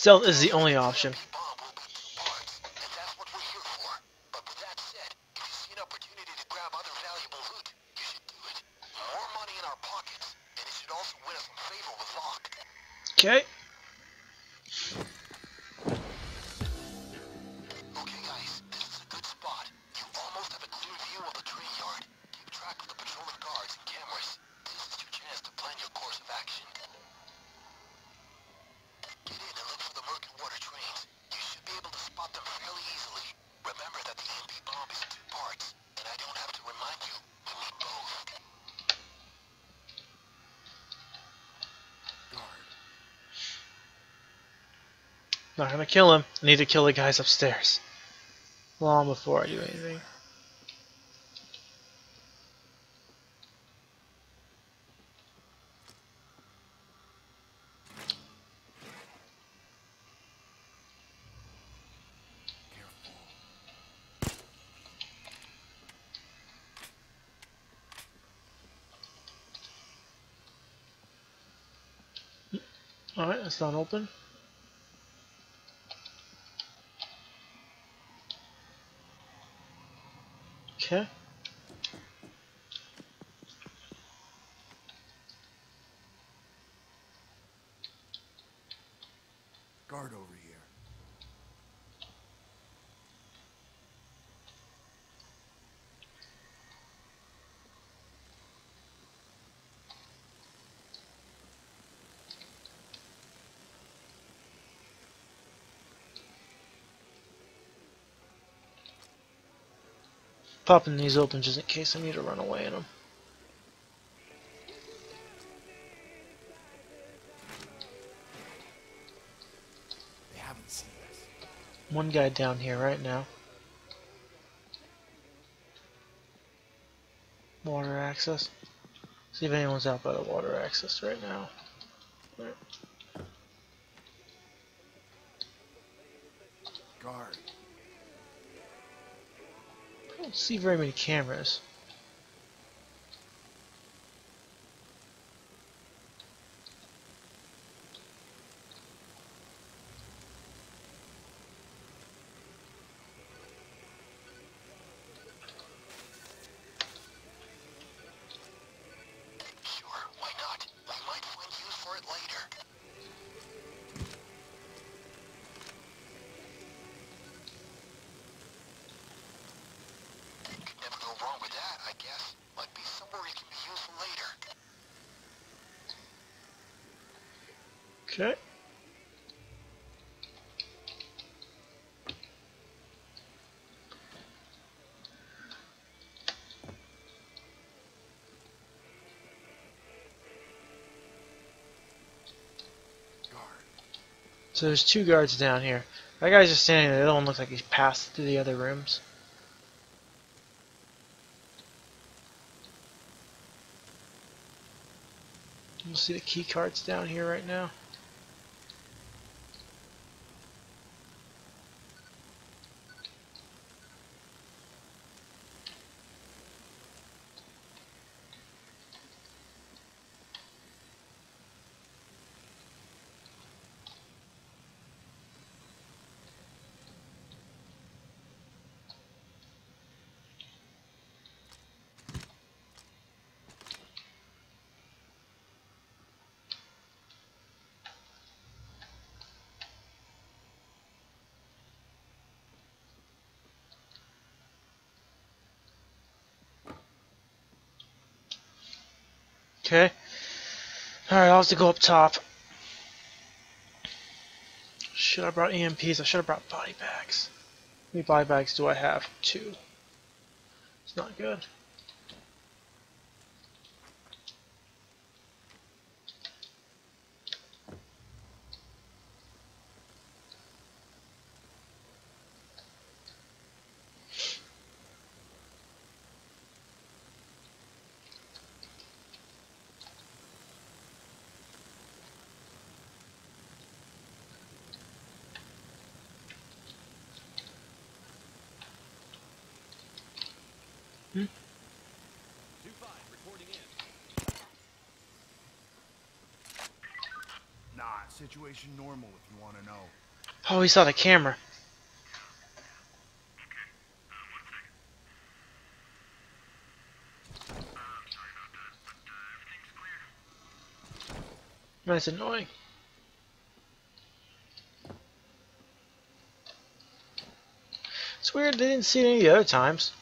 Stealth is the only option. Okay. Okay, guys, this is a good spot. You almost have a clear view of the train yard. Keep track of the patrolling guards and cameras. This is your chance to plan your course of action. Get in and look for the Murky water trains. You should be able to spot them fairly easily. Remember that the EMP bomb is 2 parts, and I don't have to remind you, we need both. Guard. Not gonna kill him. I need to kill the guys upstairs. Long before I do anything. Alright, it's not open. Okay. Guard over here. Popping these open just in case I need to run away in them. They haven't seen us. One guy down here right now. Water access. See if anyone's out by the water access right now. Right. Guard. I don't see very many cameras. Sure, why not? We might find use for it later. Could never go wrong with that, I guess. Might be somewhere it can be useful later. Okay. Guard. So there's 2 guards down here. That guy's just standing there. They don't look like he's passed through the other rooms. You'll see the key cards down here right now. Okay. Alright, I'll have to go up top. Should have brought EMPs. I should have brought body bags. How many body bags do I have? 2. It's not good. Hmm? 2-5, reporting in. Nah, sit situation normal if you want to know. Oh, he saw the camera. That's annoying. It's weird they didn't see it any of the other times.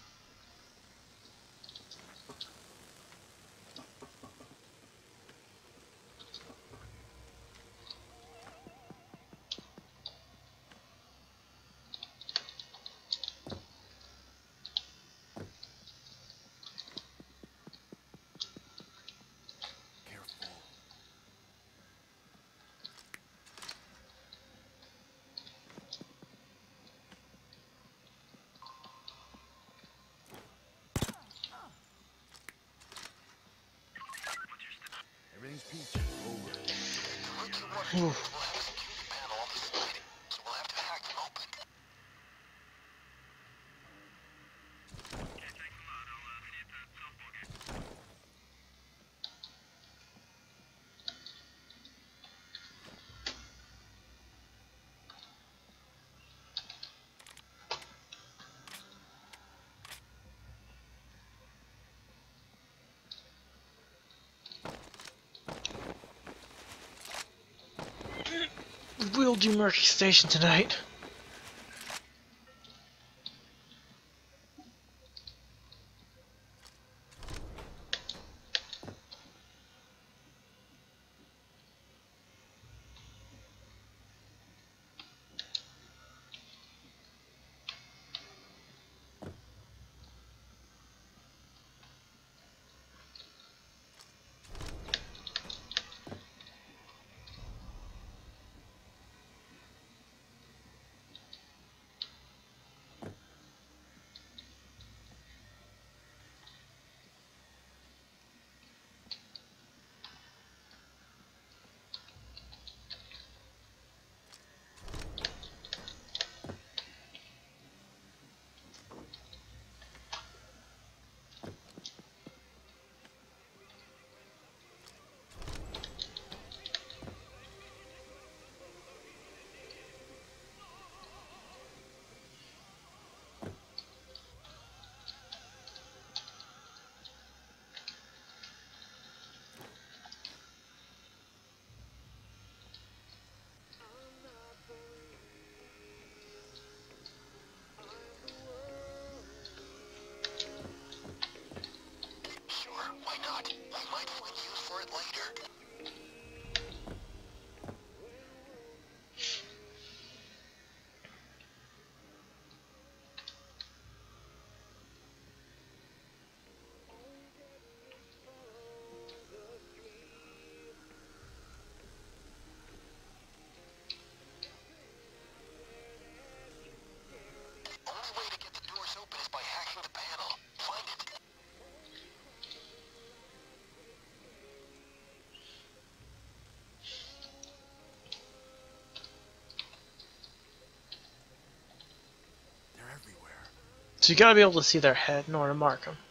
Careful. Everything's peachy. Over. The Murky water Oof. will have a security panel on the side, so we'll have to hack them open. We'll do Murky Station tonight. Sure, why not? We might find use for it later. Only way to get the doors open is by hacking the panel. Find it. They're everywhere. So you gotta be able to see their head in order to mark them.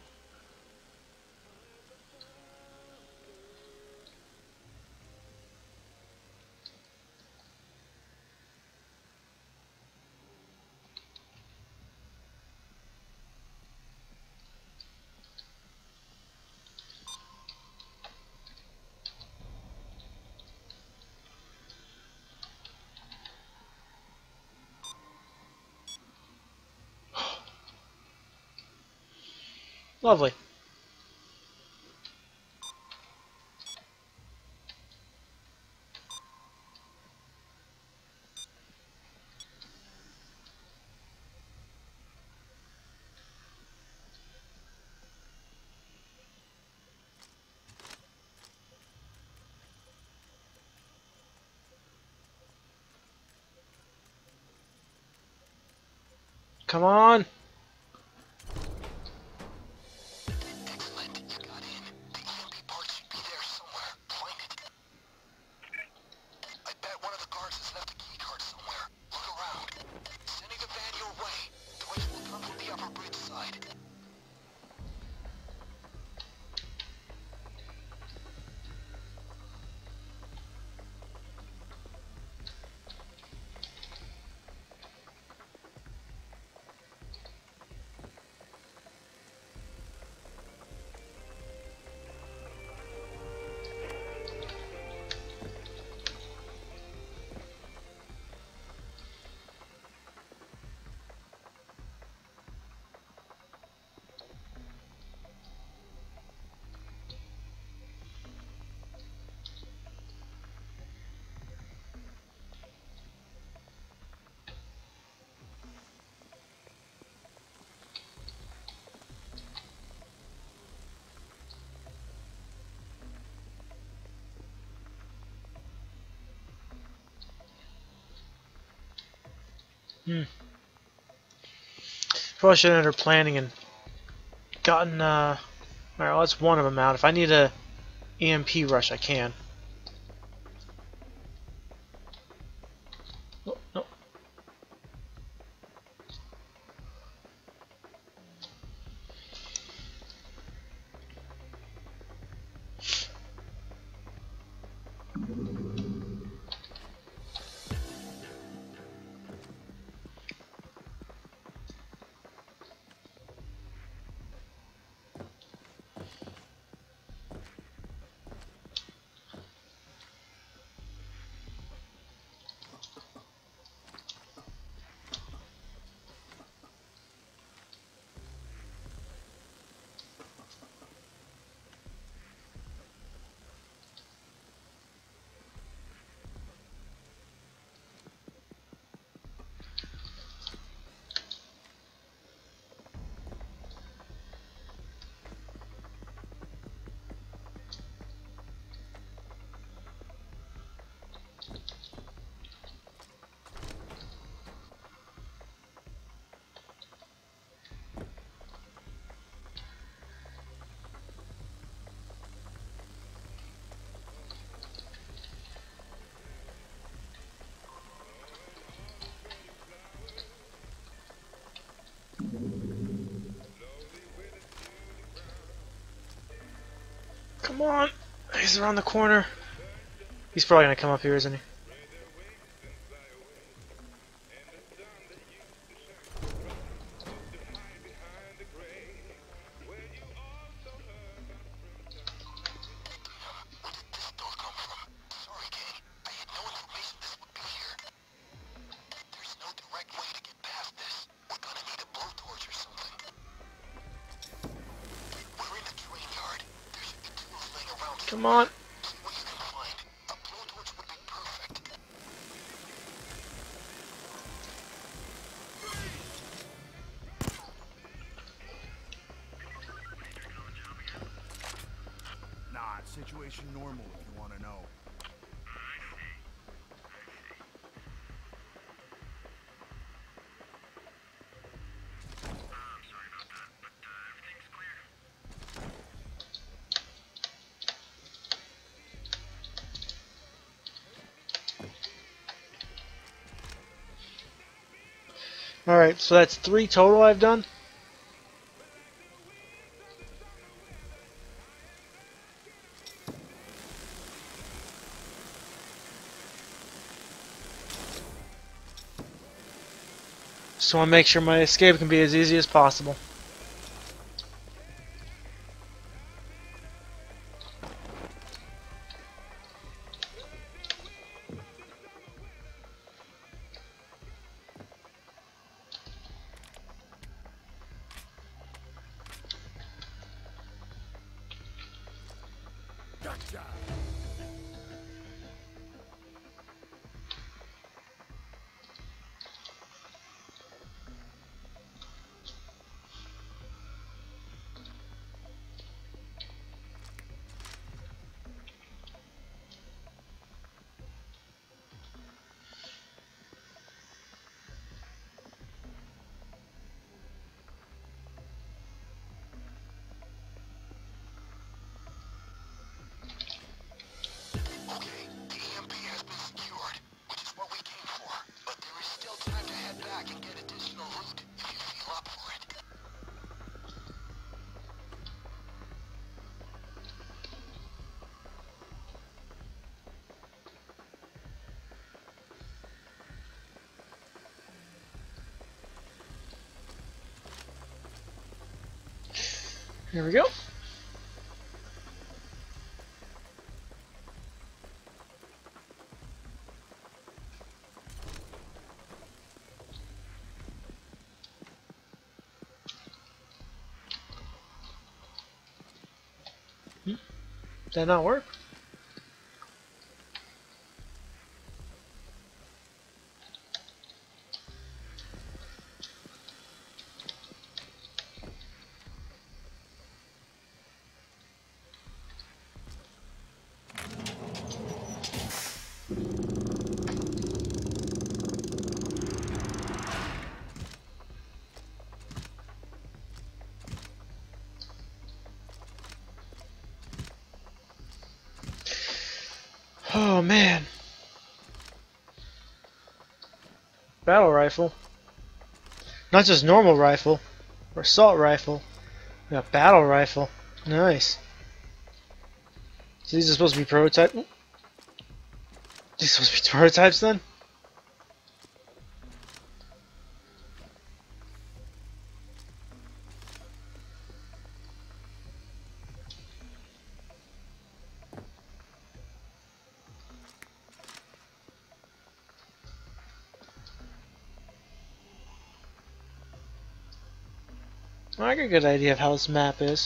Lovely. Come on. Excellent, you got in. The EMP part should be there somewhere. Find it. I bet one of the guards has left a key card somewhere. Look around. Sending the van your way. Twitch will come from the upper bridge side. Probably should have entered planning and gotten, alright, well, that's one of them out. If I need a EMP rush, I can. Oh, no. Come on! He's around the corner. He's probably gonna come up here, isn't he? Come on! Nah, situation normal if you want to know. Alright, so that's 3 total I've done. Just want to make sure my escape can be as easy as possible. Gotcha. Here we go. Did that not work? Oh man. Battle rifle. Not just normal rifle or assault rifle. We got battle rifle. Nice. So these are supposed to be prototype. Ooh. These are supposed to be prototypes then? I got a good idea of how this map is.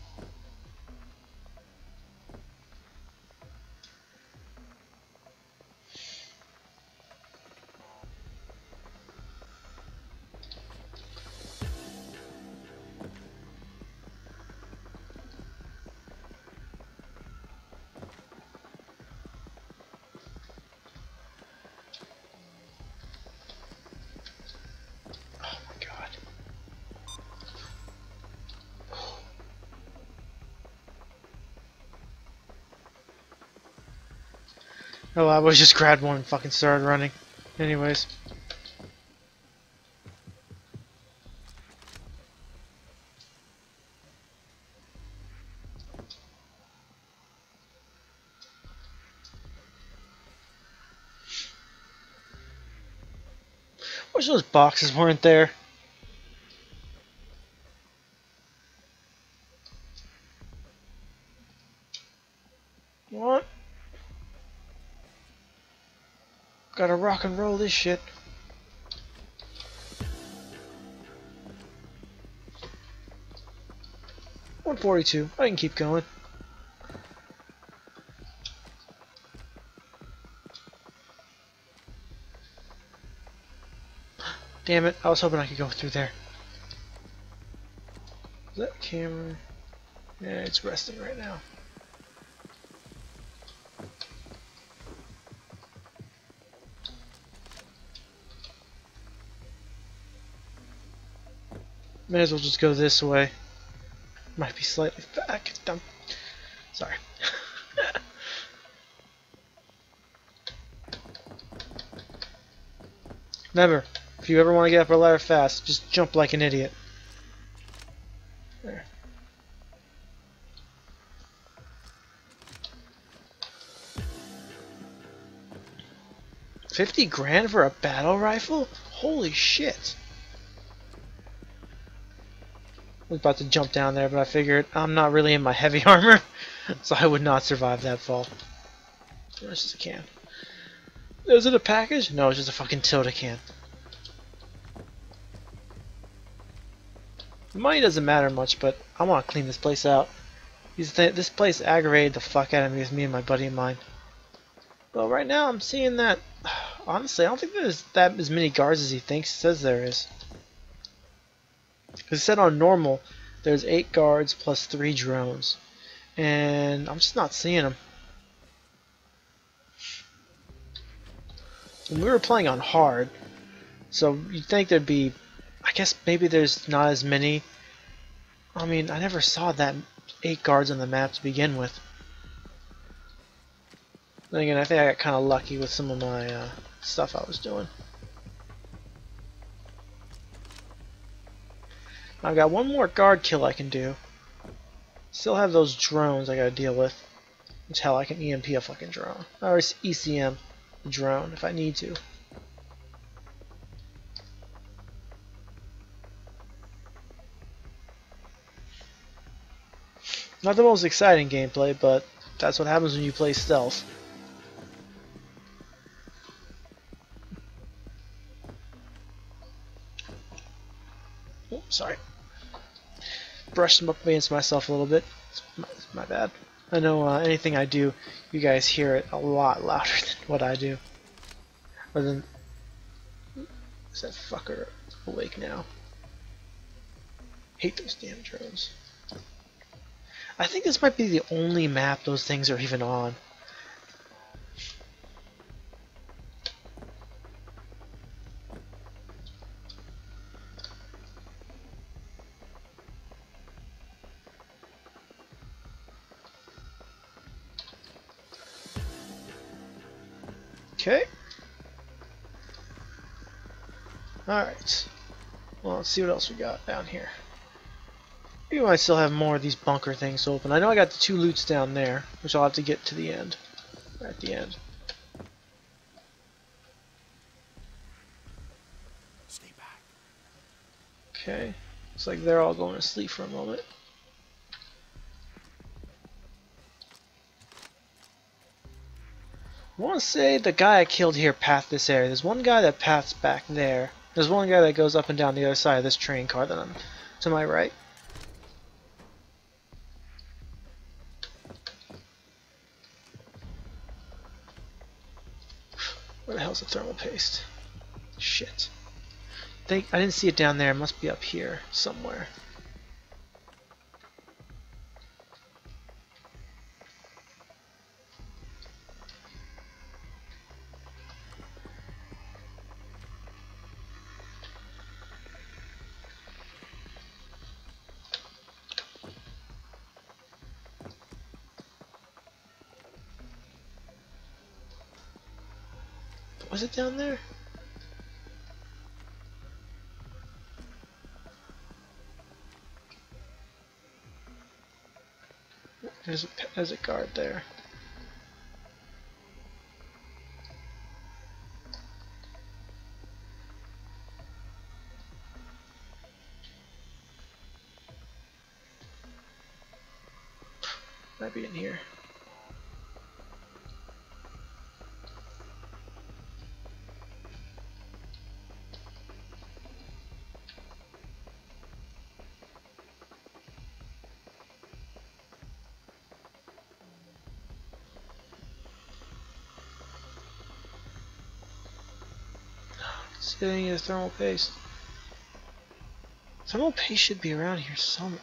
Oh my god. Oh, I was just grabbed one and fucking started running. Anyways. Wish those boxes weren't there. What? Gotta rock and roll this shit. $142. I can keep going. Damn it, I was hoping I could go through there. Is that camera? Yeah, it's resting right now. May as well just go this way. Might be slightly back. Dump. Sorry. Remember, if you ever want to get up a ladder fast, just jump like an idiot. There. $50 for a battle rifle? Holy shit. I was about to jump down there, but I figured I'm not really in my heavy armor, so I would not survive that fall. It's just a can. Is it a package? No, it's just a fucking soda can. The money doesn't matter much, but I want to clean this place out. This place aggravated the fuck out of me with me and my buddy of mine. Well, right now I'm seeing that. Honestly, I don't think there's that as many guards as he thinks says there is. Because it said on normal, there's 8 guards plus 3 drones. And I'm just not seeing them. And we were playing on hard, so you'd think there'd be, I guess maybe there's not as many. I mean, I never saw that 8 guards on the map to begin with. Then again, I think I got kind of lucky with some of my stuff I was doing. I've got one more guard kill I can do. Still have those drones I gotta deal with. Which hell, I can EMP a fucking drone. Or ECM a drone if I need to. Not the most exciting gameplay, but that's what happens when you play stealth. Oh, sorry. Brushed them up against myself a little bit. It's my bad. I know anything I do, you guys hear it a lot louder than what I do. Other than... Is that fucker awake now? Hate those damn drones. I think this might be the only map those things are even on. Okay. Alright. Well, let's see what else we got down here. We might still have more of these bunker things open. I know I got the 2 loots down there, which I'll have to get to the end. Right at the end. Stay back. Okay. Looks like they're all going to sleep for a moment. I want to say the guy I killed here pathed this area. There's one guy that paths back there. There's one guy that goes up and down the other side of this train car that I'm to my right. Where the hell's the thermal paste? Shit. I didn't see it down there. It must be up here somewhere. Was it down there? There's a guard there. Might be in here. See any of the thermal paste? Thermal paste should be around here somewhere.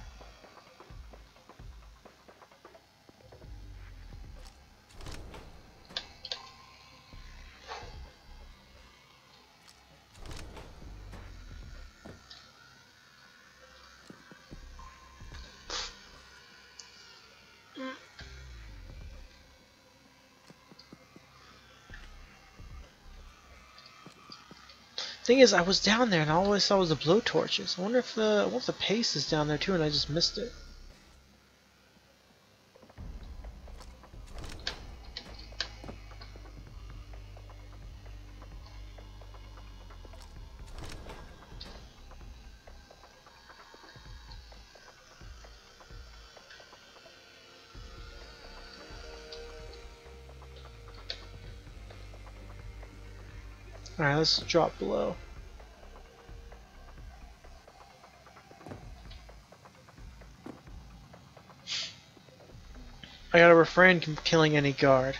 Thing is, I was down there and all I saw was the blowtorches. I wonder if the paste is down there too and I just missed it. Alright, let's drop below. I gotta refrain from killing any guard.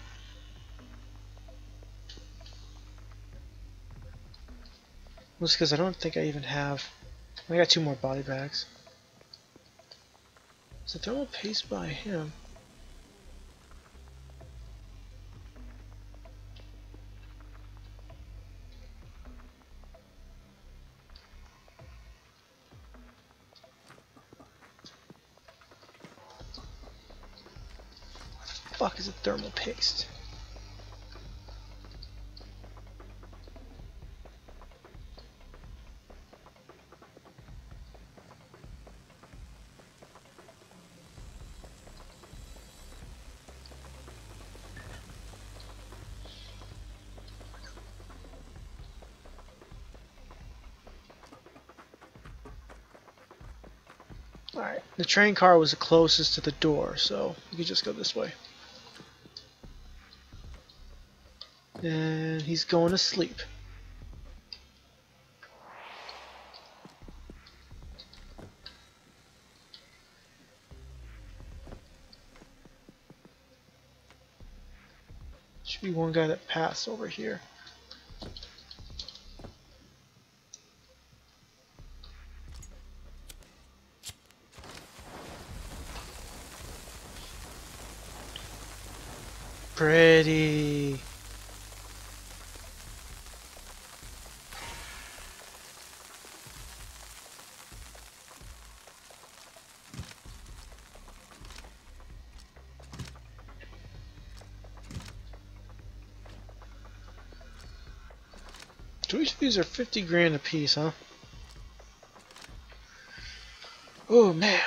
Just because I don't think I even have... I got 2 more body bags. Is the thermal paste by him? Fuck is a thermal paste? Alright, the train car was the closest to the door, so we could just go this way. And he's going to sleep. Should be one guy that passed over here. Pretty. So each of these are 50 grand a piece, huh? Oh man.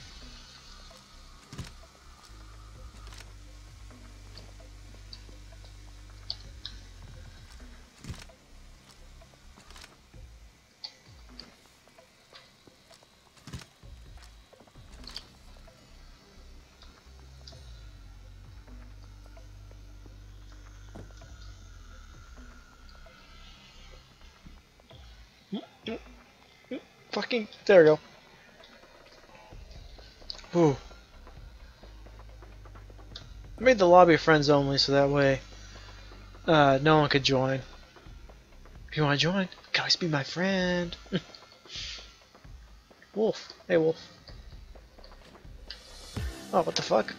Fucking, there we go. Ooh. I made the lobby friends only so that way no one could join. If you want to join, you can always be my friend. Wolf. Hey, Wolf. Oh, what the fuck?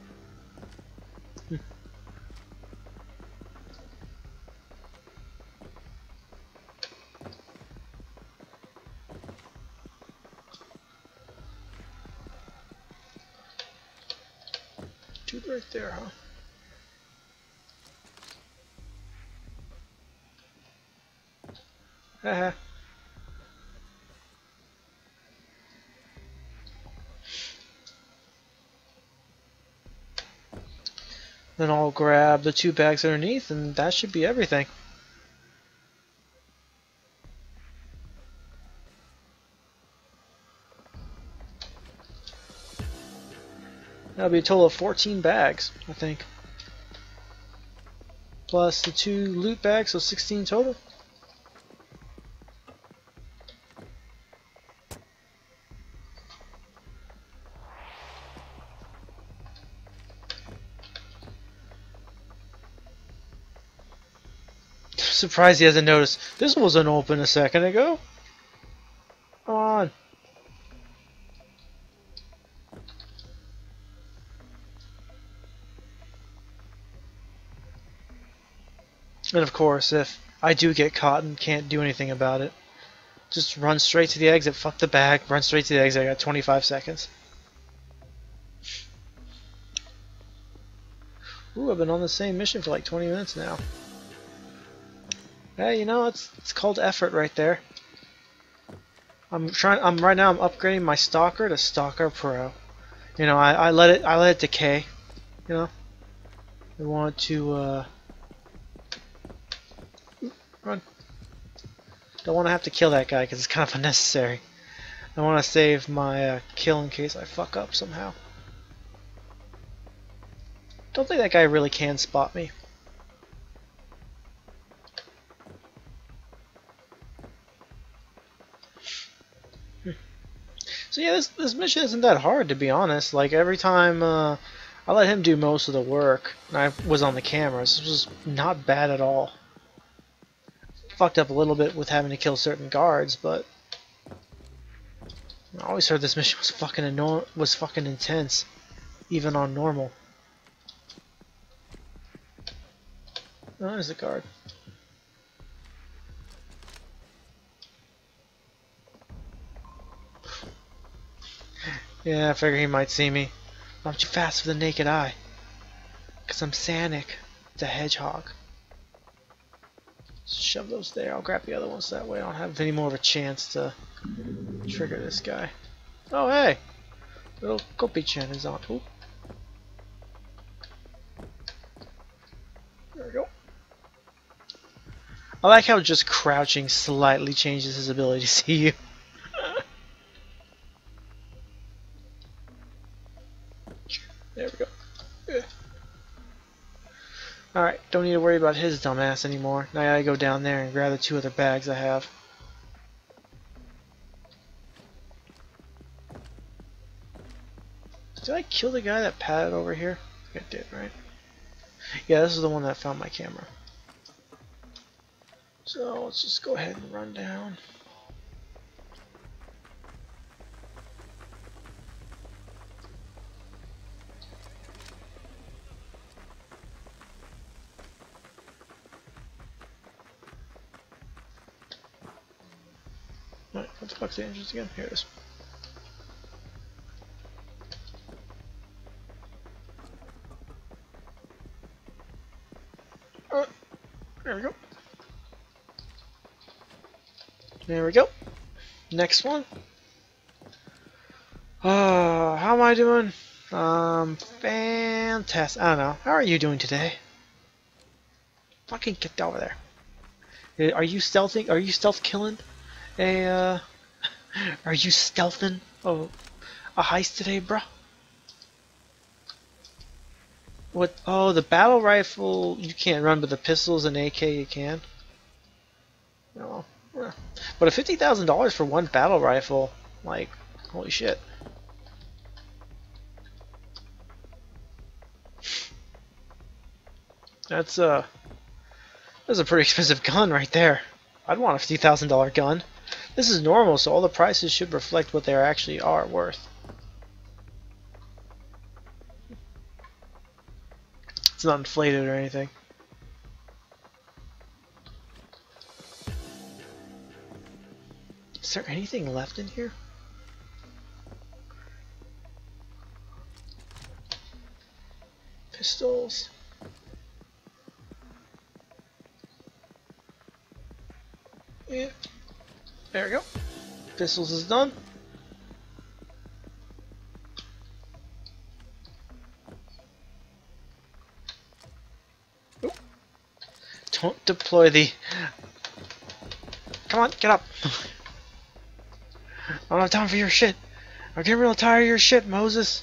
Two right there, huh? Haha. Then I'll grab the 2 bags underneath, and that should be everything. That'll be a total of 14 bags, I think. Plus the 2 loot bags, so 16 total. Surprised he hasn't noticed. This wasn't open a second ago. Come on. And of course, if I do get caught and can't do anything about it, just run straight to the exit, fuck the bag, run straight to the exit. I got 25 seconds. Ooh, I've been on the same mission for like 20 minutes now. Hey, you know, it's called effort right there. Right now I'm upgrading my Stalker to Stalker Pro. You know, I let it decay. You know, I want to run. Don't want to have to kill that guy because it's kind of unnecessary. I want to save my kill in case I fuck up somehow. Don't think that guy really can spot me. So yeah, this mission isn't that hard, to be honest. Like every time I let him do most of the work, and I was on the cameras, it was not bad at all. Fucked up a little bit with having to kill certain guards, but I always heard this mission was fucking intense, even on normal. Oh, there's a guard. Yeah, I figure he might see me. I'm too fast for the naked eye. Because I'm Sonic, the hedgehog. Just shove those there. I'll grab the other ones that way I don't have any more of a chance to trigger this guy. Oh, hey! Little Kopi-chan is on. Ooh. There we go. I like how just crouching slightly changes his ability to see you. There we go. Yeah. Alright, don't need to worry about his dumbass anymore. Now I gotta go down there and grab the 2 other bags I have. Did I kill the guy that padded over here? I think I did, right? Yeah, this is the one that found my camera. So let's just go ahead and run down. Alright, what the fuck's the entrance again? Here it is. There we go. There we go. Next one. How am I doing? Fantastic. I don't know. How are you doing today? Fucking get over there. Are you stealthing? Are you stealth killing? Are you stealthing? Oh, a heist today, bruh? What? Oh, the battle rifle you can't run, but the pistols and AK you can. Oh, yeah. But a $50,000 for one battle rifle, like, holy shit. That's a pretty expensive gun right there. I'd want a $50,000 gun. This is normal, so all the prices should reflect what they actually are worth. It's not inflated or anything. Is there anything left in here? Pistols. Yeah. There we go. Pistols is done. Oop. Don't deploy the... Come on, get up. I don't have time for your shit. I'm getting real tired of your shit, Moses.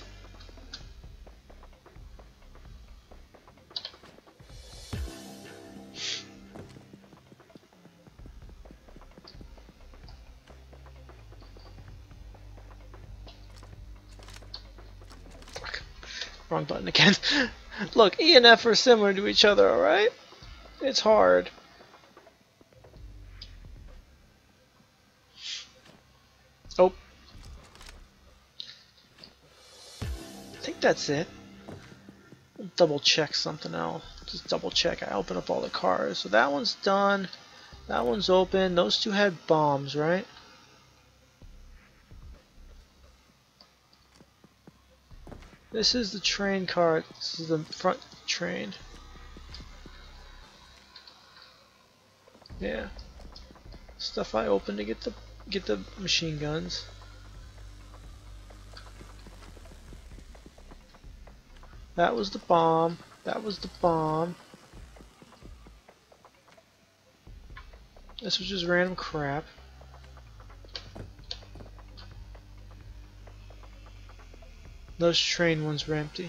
Fuck. Wrong button again. Look, E and F are similar to each other, alright? It's hard. Oh. I think that's it. Double check something else. Just double check. I open up all the cars. So that one's done. That one's open. Those two had bombs, right? This is the train car. This is the front train. Yeah. Stuff I opened to get the machine guns. That was the bomb. That was the bomb. This was just random crap. Those train ones were empty.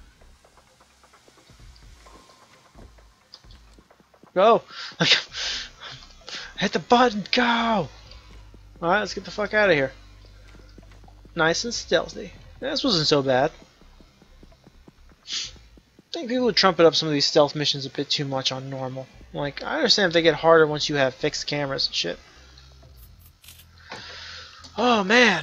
Go! Hit the button, go! Alright, let's get the fuck out of here. Nice and stealthy. This wasn't so bad. I think people would trumpet up some of these stealth missions a bit too much on normal. Like, I understand if they get harder once you have fixed cameras and shit. Oh man!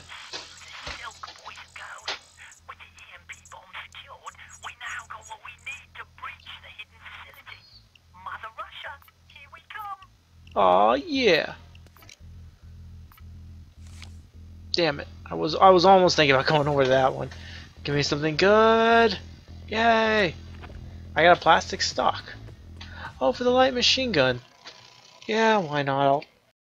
Aw, yeah. Damn it. I was almost thinking about going over to that one. Give me something good. Yay. I got a plastic stock. Oh, for the light machine gun. Yeah, why not?